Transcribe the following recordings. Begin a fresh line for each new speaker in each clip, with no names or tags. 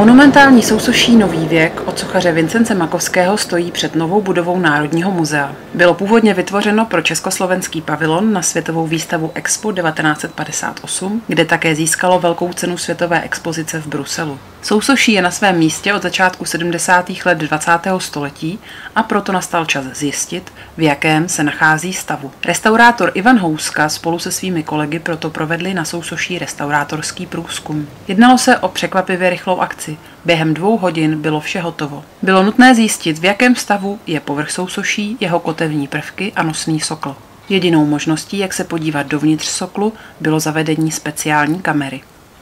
Monumentální sousoší Nový věk od sochaře Vincence Makovského stojí před novou budovou Národního muzea. Bylo původně vytvořeno pro československý pavilon na světovou výstavu Expo 1958, kde také získalo velkou cenu světové expozice v Bruselu. Sousoší je na svém místě od začátku 70. let 20. století a proto nastal čas zjistit, v jakém se nachází stavu. Restaurátor Ivan Houska spolu se svými kolegy proto provedli na sousoší restaurátorský průzkum. Jednalo se o překvapivě rychlou akci. Během 2 hodin bylo vše hotovo. Bylo nutné zjistit, v jakém stavu je povrch sousoší, jeho kotevní prvky a nosný sokl. Jedinou možností, jak se podívat dovnitř soklu, bylo zavedení speciální kamery.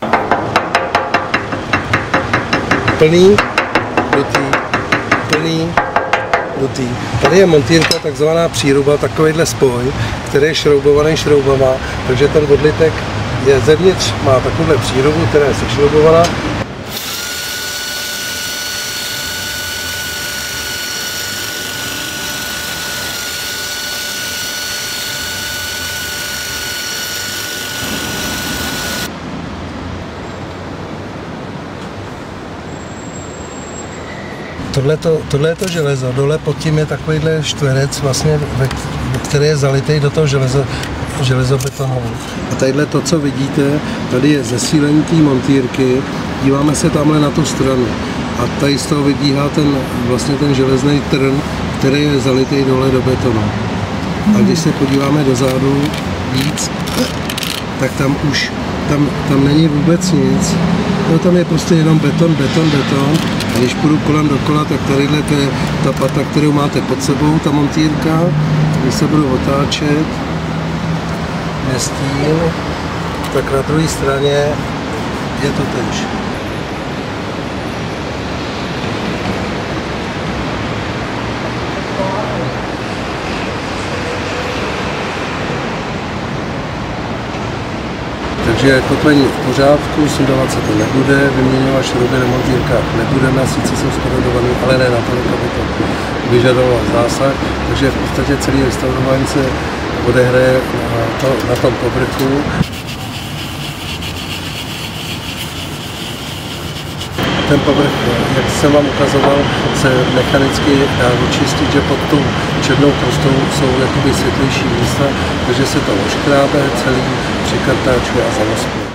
Plný, dutý, plný, dutý. Tady je montýrka, takzvaná příruba, takovýhle spoj, který je šroubovaný šroubama, takže ten odlitek je zevnitř, má takovouhle přírubu, která je sešroubovaná. Tohle je to železo, dole pod tím je takovýhle čtverec, vlastně, který je zalitý do toho železobetonu. A tadyhle to, co vidíte, tady je zesílení té montýrky, díváme se tamhle na tu stranu. A tady z toho vybíhá ten železný trn, který je zalitý dole do betonu. A když se podíváme dozadu víc, tak tam už tam není vůbec nic. No, tam je prostě jenom beton. A když půjdu kolem dokola, tak tadyhle je ta pata, kterou máte pod sebou, ta montýrka. Když se budu otáčet, městím, tak na druhé straně je to též. Takže kotvení v pořádku, sundávat se to nebude, vyměňovat šrouby na montýrkách nebudeme, sice jsou skorudovaný, ale ne natolik, aby to vyžadoval zásah. Takže v podstatě celý restaurování se odehraje na tom povrchu. Ten povrch, jak jsem vám ukazoval, se mechanicky dá očistit, že pod tou černou krustou jsou jakoby světlejší místa, takže se to oškrábe, celý přikartáčuje a zaloskuje.